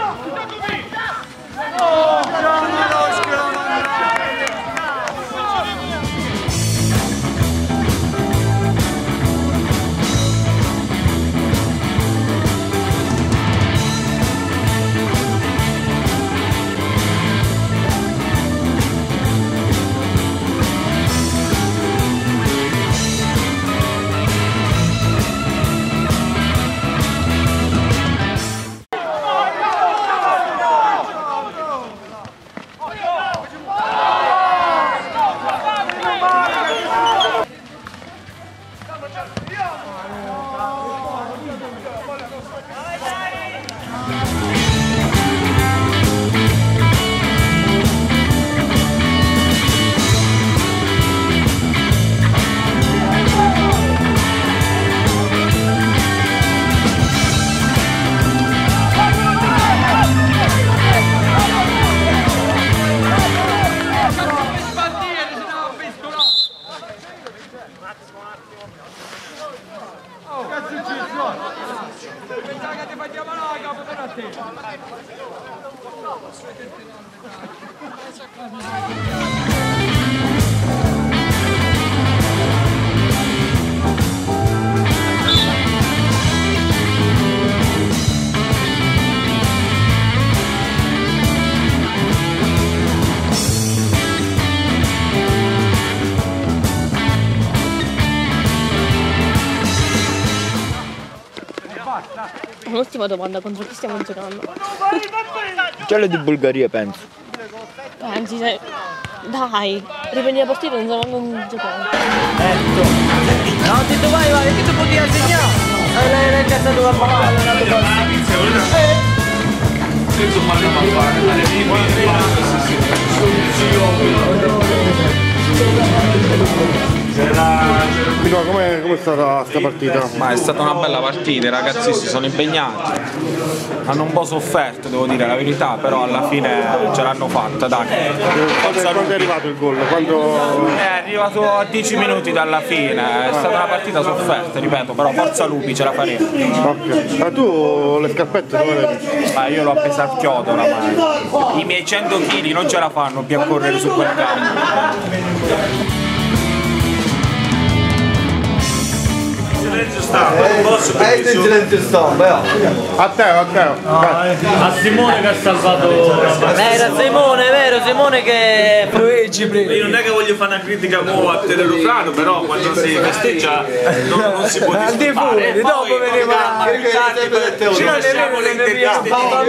Un'ultima domanda, contro chi stiamo giocando? Quello di Bulgaria, penso. Pensi se... Dai, riprendi la partita e non giocare. No, ho detto vai, che tu potevi segnare? L'hai incazzato la palla, Come è stata sta partita? Ma è stata una bella partita, i ragazzi si sono impegnati, hanno un po' sofferto, devo dire la verità, però alla fine ce l'hanno fatta, dai. Quando è arrivato il gol? Quando... È arrivato a 10 minuti dalla fine, è stata una partita sofferta, ripeto, però forza Lupi, ce la faremo. Ok, ma tu le scarpette dove le hai? Ma io l'ho appesa al chiodo oramai, i miei 100 kg non ce la fanno più a correre su quel campo. Silenzio stampa, a te. A Simone che ha salvato Era Simone, è vero, Simone che Luigi prima. Io non è che voglio fare una critica a Telerufrano, però quando si festeggia non si può disturbare. E dopo veniva lasciamo le interviste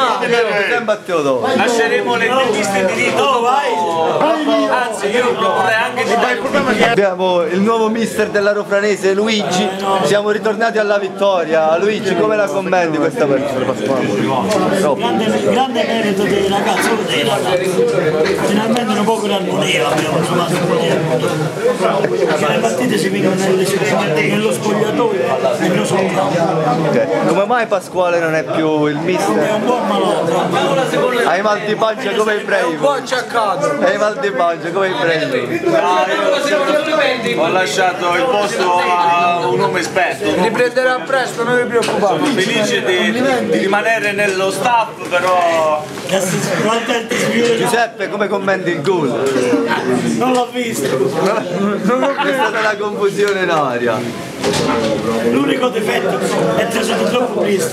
lasceremo le interviste di rito. Anzi, io proporrei anche di abbiamo il nuovo mister della Rofranese, Luigi. Siamo ritornati alla vittoria. Luigi, come la commenti questa partita? grande merito dei ragazzi, finalmente un po' di armonia abbiamo trovato un po' di armonia, perché le partite si vincono nello spogliatoio e non sul campo. Come mai Pasquale non è più il mister? È un buon malato, hai mal di pancia come i brevi. Hai mal di pancia come i brevi. ho lasciato il posto a un uomo esperto. Riprenderà presto, non vi preoccupate. Sono felice di rimanere nello staff, però Giuseppe, come commenti il gol? non l'ho visto. È stata una confusione in aria. L'unico difetto è trasato troppo presto.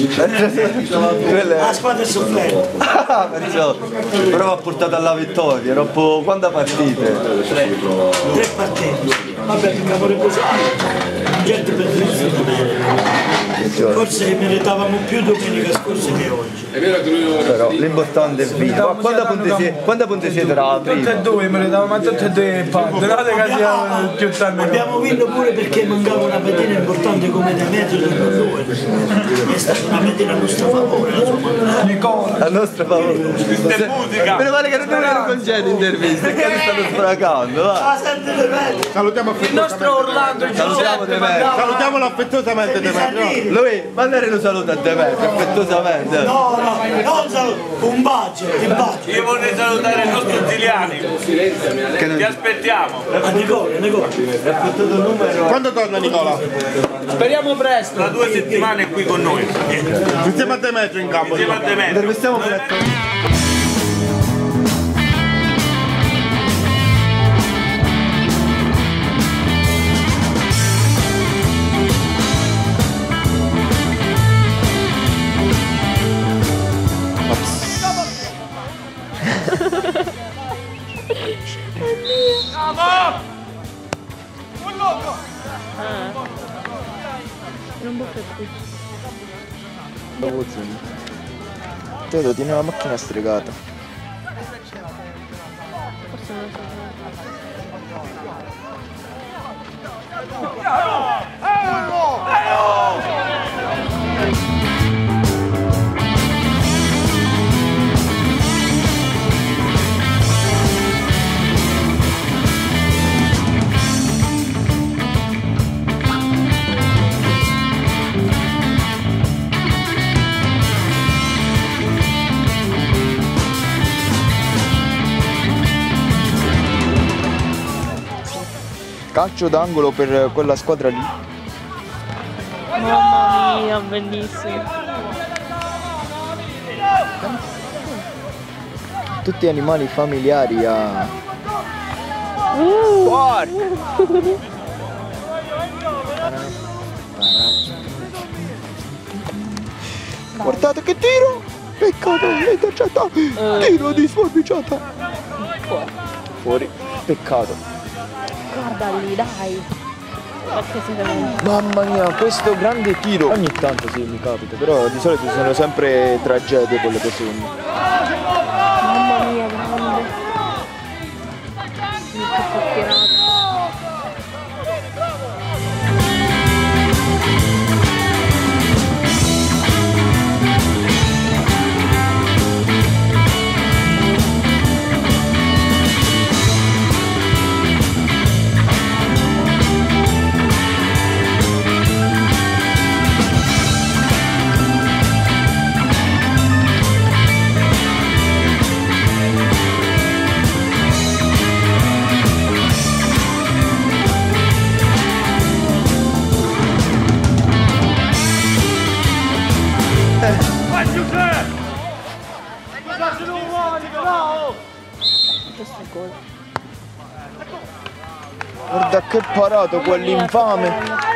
La squadra è sofferta. Però ha portato alla vittoria. Dopo quante partite? 3 partite. Vabbè, cavolo così. Gente per forse meritavamo più domenica scorsa che oggi. Però l'importante è vincere. Quante punti siete dalla prima? Tutte e due, meritavamo tutte e due abbiamo vinto pure perché mancava una pedina importante come dei metri del due. È stata una pedina a nostro favore, la sua a nostro favore. Meno male che non erano concedi interviste, che stanno sfracando. Salutiamo il nostro Orlando Salutiamolo affettuosamente. Lui, mandare un saluto a Demetrio, affettuosamente. No, non saluto, un bacio, ti bacio. Io vorrei salutare il nostro Ziliani. Ti aspettiamo. A Nicola. Quando torna Nicola? Speriamo presto. Tra 2 settimane è qui con noi. Insieme a Demetrio in campo. Insieme a Demetrio. Intervistiamo per Non bocca qui. Teodo tiene la macchina stregata. Forse non lo so. Calcio d'angolo per quella squadra lì. Mamma mia, bellissimo. Tutti animali familiari a... Guardate che tiro! Peccato, l'intercettato! Tiro di sforbiciata! Fuori, peccato. Guarda lì, dai. Perché si vede? Mamma mia, questo grande tiro! Ogni tanto sì, mi capita, però di solito sono sempre tragedie quelle cose con me. Mamma mia, grande. Mi ha tirato. Guarda che parato quell'infame!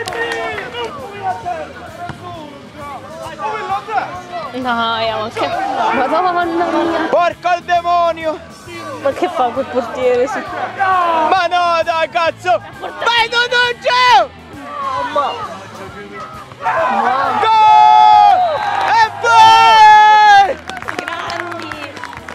Dai, ma che... Madonna mia! Porca il demonio! Ma che fa quel portiere? Sì. Ma no, dai cazzo! Vai tu giù! Mamma! Mamma! Gol! E vai! Grandi!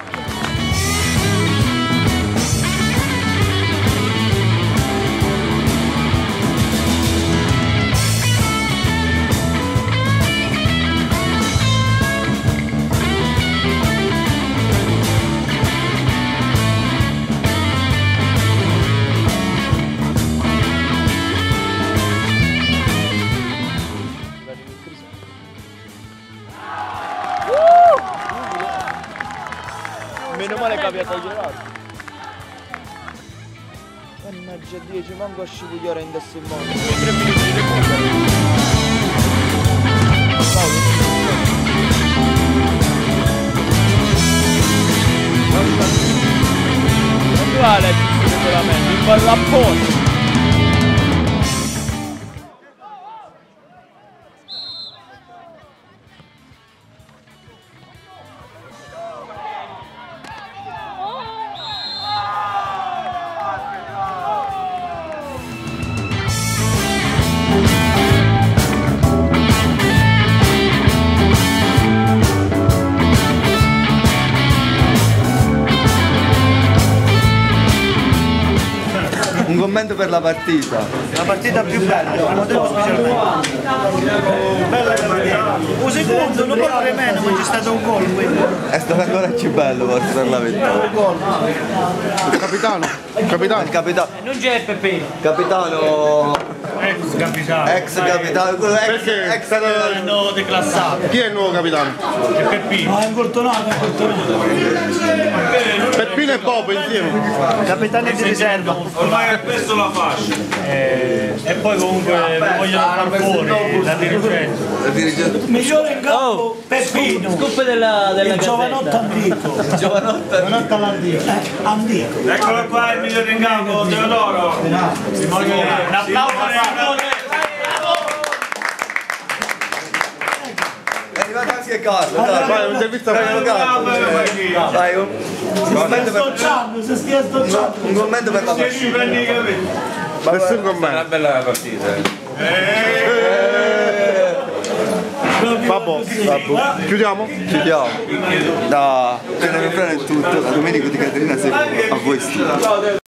Meno male che abbia tagliato. Mannaggia Dio, ci manco a scivogliare in destra in mondo. 3 minuti di recupero. Non vale il regolamento, il ballo apposta. Un commento per la partita. La partita più bella, il primo tempo specialmente. Bella partita. Un secondo, non può meno, ma c'è stato un gol, quindi. È stato ancora più bello forse per la vittoria. Capitano, capitano. Il capitano. Non c'è Peppino. Capitano. Ex capitano. Ex capitano. Quello Perché è stato... Hanno declassato. Chi è il nuovo capitano? È Peppino. No, è infortunato, è infortunato. Peppino e Bobo insieme. Capitani di riserva. Ormai ha perso la fascia. E poi comunque vogliono far fuori la dirigenza. Migliore in campo Peppino. Scoop della Il giovanotto antico. Giovanotto all'antico. Antico. Eccolo qua il migliore in campo, Teodoro. Un applauso a Simone. È arrivato anche Carlo. Vai, un'intervista per Vai, un commento per Se stia stocciando. un commento per la partita. Prendi i capelli. nessun commento. Una bella partita. Babbo, chiudiamo? Chiudiamo. Da Tenerife è tutto, da Domenico di Caterina Seco a voi studio.